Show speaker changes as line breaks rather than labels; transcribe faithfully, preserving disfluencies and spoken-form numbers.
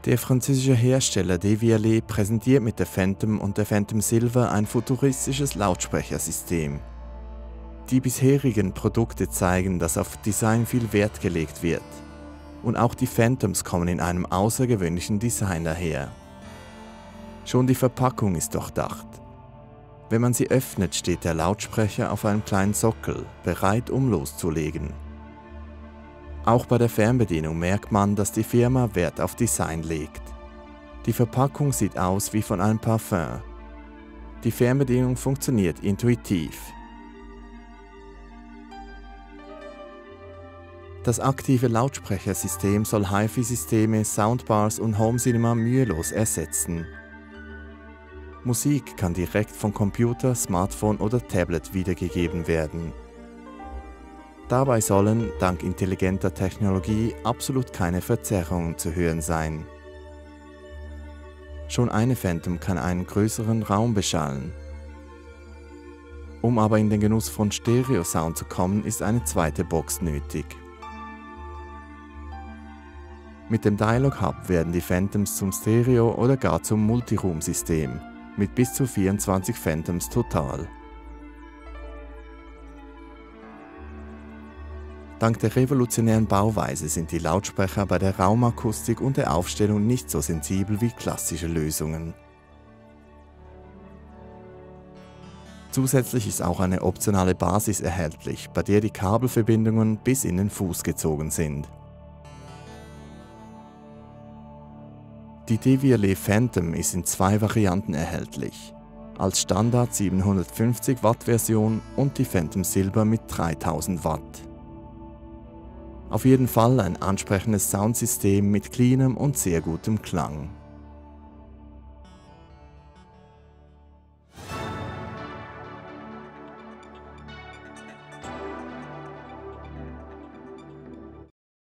Der französische Hersteller Devialet präsentiert mit der Phantom und der Phantom Silver ein futuristisches Lautsprechersystem. Die bisherigen Produkte zeigen, dass auf Design viel Wert gelegt wird. Und auch die Phantoms kommen in einem außergewöhnlichen Design daher. Schon die Verpackung ist durchdacht. Wenn man sie öffnet, steht der Lautsprecher auf einem kleinen Sockel, bereit um loszulegen. Auch bei der Fernbedienung merkt man, dass die Firma Wert auf Design legt. Die Verpackung sieht aus wie von einem Parfum. Die Fernbedienung funktioniert intuitiv. Das aktive Lautsprechersystem soll HiFi-Systeme, Soundbars und Home Cinema mühelos ersetzen. Musik kann direkt von Computer, Smartphone oder Tablet wiedergegeben werden. Dabei sollen, dank intelligenter Technologie, absolut keine Verzerrungen zu hören sein. Schon eine Phantom kann einen größeren Raum beschallen. Um aber in den Genuss von Stereo-Sound zu kommen, ist eine zweite Box nötig. Mit dem Dialog Hub werden die Phantoms zum Stereo- oder gar zum Multiroom-System, mit bis zu vierundzwanzig Phantoms total. Dank der revolutionären Bauweise sind die Lautsprecher bei der Raumakustik und der Aufstellung nicht so sensibel wie klassische Lösungen. Zusätzlich ist auch eine optionale Basis erhältlich, bei der die Kabelverbindungen bis in den Fuß gezogen sind. Die Devialet Phantom ist in zwei Varianten erhältlich, als Standard siebenhundertfünfzig Watt Version und die Phantom Silver mit dreitausend Watt. Auf jeden Fall ein ansprechendes Soundsystem mit cleanem und sehr gutem Klang.